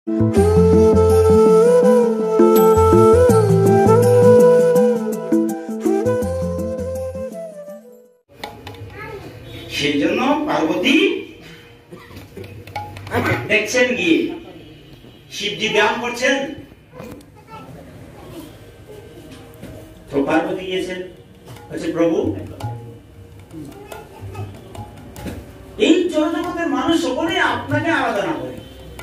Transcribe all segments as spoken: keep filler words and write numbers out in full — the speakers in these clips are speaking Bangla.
সেই জন্য পার্বতী দেখছেন গিয়ে শিবজি ব্যায়াম করছেন, তো পার্বতী গিয়েছেন, বলছে প্রভু এই জগতের মানুষ সকলে আপনাকে আরাধনা করে,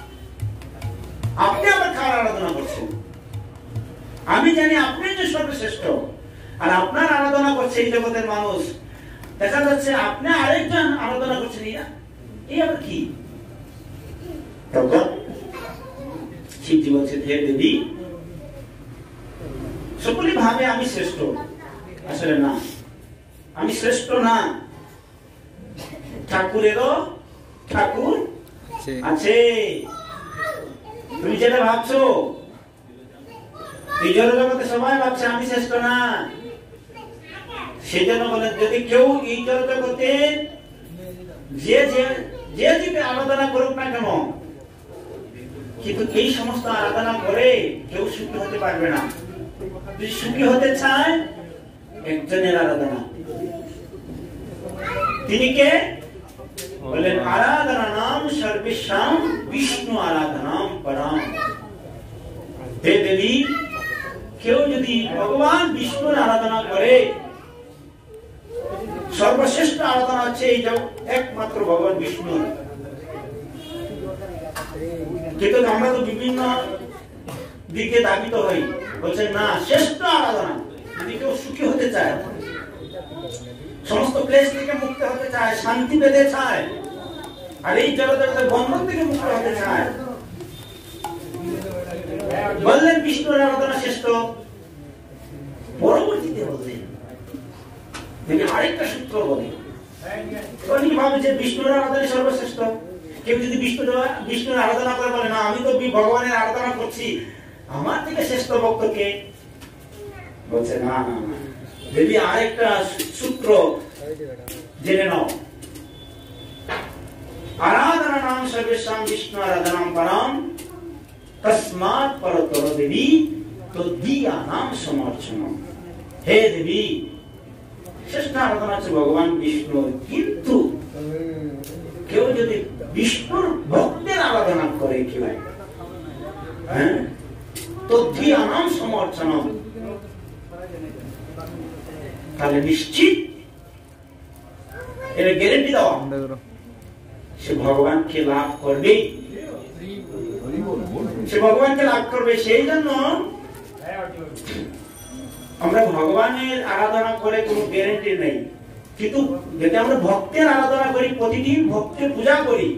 আপনি আবার কার আরাধনা করছেন? আমি জানি আপনি যে সর্বশ্রেষ্ঠ, আর আপনার আরাধনা করছে এই জগতের মানুষ, দেখা যাচ্ছে আপনি আরেকজন আরাধনা করছেন, এই আবার কি? তখন শিবজি বলছে, হে দেবী, সকলে ভাবে আমি শ্রেষ্ঠ, আসলে না, আমি শ্রেষ্ঠ না, ঠাকুরেরও ঠাকুর আছে। তুমি যেটা ভাবছো এই জগতে সবাই ভাবছে আমি শ্রেষ্ঠ না, সেই জন্য বলেন যদি কেউ এই জগতে যে যে যে আরাধনা করুক না কেন, কিন্তু এই সমস্ত আরাধনা করে কেউ সুখী হতে পারবে না। যদি সুখী হতে চায় একজনের আরাধনা, তিনি কে? বলেন আরাধনা নাম সর্বেশাম বিষ্ণু আরাধনাম পরাম। হে দেবী, কেউ যদি ভগবান বিষ্ণুর আরাধনা করে, সর্বশ্রেষ্ঠ আরাধনা হচ্ছে এই একমাত্র ভগবান বিষ্ণুর। কিন্তু আমরা তো বিভিন্ন দিকে দাবিত হই, বলছেন না শ্রেষ্ঠ আরাধনা, যদি কেউ সুখী হতে চায়, সমস্ত ক্লেশ থেকে মুক্ত হতে চায়, শান্তি পেতে চায়, আর এই জগতের বন্ধন থেকে মুক্ত হতে চায়, বললেন বিষ্ণুর আরাধনা শ্রেষ্ঠ। পরবর্তীতে বললেন তিনি আরেকটা সূত্র বলেন, অনেকে ভাবে যে বিষ্ণুর আরাধনা সর্বশ্রেষ্ঠ। কেউ যদি বিষ্ণু বিষ্ণুর আরাধনা করে বলে না আমি তো ভগবানের আরাধনা করছি, আমার থেকে শ্রেষ্ঠ ভক্ত কে? বলছে না না, যদি আরেকটা সূত্র জেনে নাও, আরাধনা নাম সর্বেশাম বিষ্ণু আরাধনাম পরাম তস্মাৎ পরতর দেবী তদ্বিয়া নাম সমর্চনম। হে দেবী, শ্রেষ্ঠ আরাধনা হচ্ছে ভগবান বিষ্ণু, কিন্তু কেউ যদি বিষ্ণুর ভক্তের আরাধনা করে কেউ, হ্যাঁ, তদ্বিয়া নাম সমর্চনম, তাহলে নিশ্চিত এর গ্যারান্টি দাও সে ভগবানকে লাভ করবে, সে ভগবানকে লাভ করবে। সেই জন্য আমরা ভগবানের আরাধনা করে কোনো গ্যারান্টি নেই, কিন্তু যদি আমরা ভক্তের আরাধনা করি, প্রতিদিন ভক্তের পূজা করি,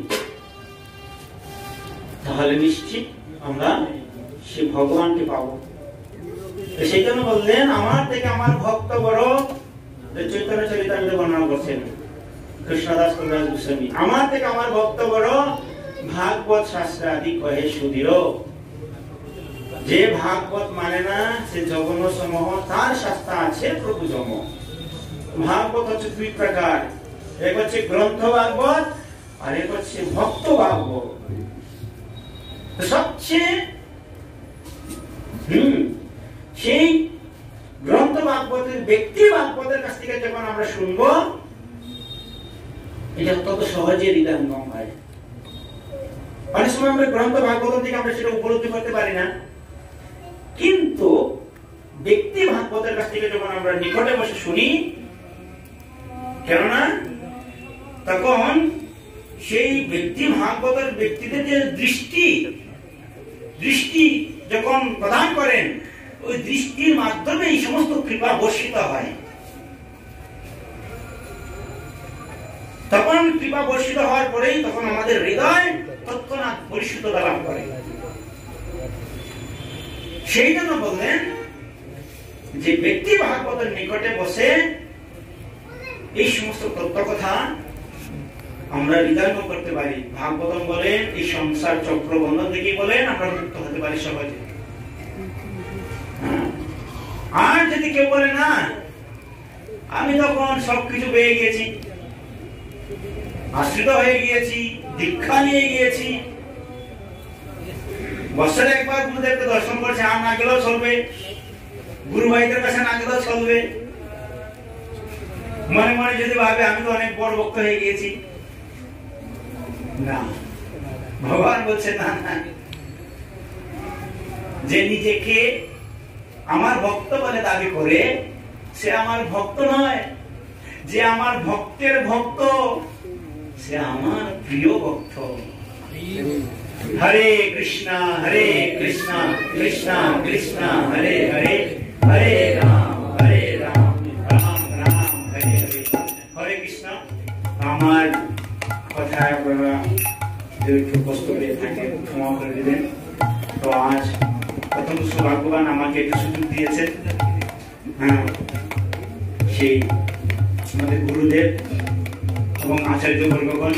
তাহলে নিশ্চিত আমরা সে ভগবানকে পাবো। সেই জন্য বললেন আমার থেকে আমার ভক্ত বড়, চৈতন্য চরিতামৃতে বর্ণনা করছেন কৃষ্ণদাস কবিরাজ গোস্বামী, আমার থেকে আমার ভক্ত বড়, ভাগবত শাস্ত্র আদি কহে সুধীর। যে ভাগবত মানে না সে জগন সমূহ, তার শাস্ত্র আছে প্রভু জম। ভাগবত হচ্ছে দুই প্রকার, এক হচ্ছে গ্রন্থ ভাগবত আর এক হচ্ছে ভক্ত ভাগবত। সবচেয়ে হম সেই গ্রন্থ ভাগবতের ব্যক্তি ভাগবতের কাছ থেকে যখন আমরা শুনবো, এটা তত সহজে হৃদয়ঙ্গম হয়। অনেক সময় আমরা গ্রন্থ ভাগবত থেকে আমরা সেটা উপলব্ধি করতে পারি না, কিন্তু ব্যক্তি ভাগবতের কাছ থেকে যখন আমরা নিকটে বসে শুনি, কেননা তখন সেই ব্যক্তি ভাগবতের ব্যক্তিদের যে দৃষ্টি দৃষ্টি যখন প্রদান করেন, ওই দৃষ্টির মাধ্যমে এই সমস্ত কৃপা বর্ষিত হয়। তখন কৃপা বর্ষিত হওয়ার পরেই তখন আমাদের হৃদয় তৎক্ষণাৎ পরিশুদ্ধতা লাভ করে। সেই জন্য বললেন যে ব্যক্তি ভাগবতের নিকটে বসে এই সমস্ত তত্ত্ব কথা আমরা হৃদয়ঙ্গম করতে পারি। ভাগবতম বলেন এই সংসার চক্র বন্ধন থেকে বলেন আমরা মুক্ত হতে পারি সহজে। আর যদি কেউ বলে না আমি তখন সবকিছু পেয়ে গিয়েছি, আশ্রিত হয়ে গিয়েছি, দীক্ষা নিয়ে গিয়েছি, বছরে একবার গুরুদেবকে দর্শন করছে, আর না গেলেও চলবে, গুরু ভাইদের কাছে না গেলেও চলবে। মনে মনে যদি ভাবে আমি তো অনেক বড় ভক্ত হয়ে গিয়েছি, না, ভগবান বলছে না না, যে নিজেকে আমার ভক্ত বলে দাবি করে সে আমার ভক্ত নয়, যে আমার ভক্তের ভক্ত সে আমার প্রিয় ভক্ত। হরে কৃষ্ণ হরে কৃষ্ণ কৃষ্ণ কৃষ্ণ হরে হরে, হরে রাম হরে রাম রাম রাম হরে হরে। হরে কৃষ্ণ। আমার কথায় আপনারা যদি একটু কষ্ট পেয়ে থাকেন ক্ষমা করে দিবেন। তো আজ প্রথম সৌভাগ্যবান আমাকে একটু সুযোগ দিয়েছেন, হ্যাঁ, সেই আমাদের গুরুদেব এবং আচার্য বর্গগণ,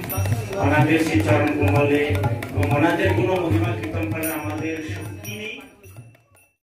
ওনাদের সেই চরণ কমলে এবং ওনাদের গুণ মহিমা কীর্তন করার আমাদের শক্তি নেই।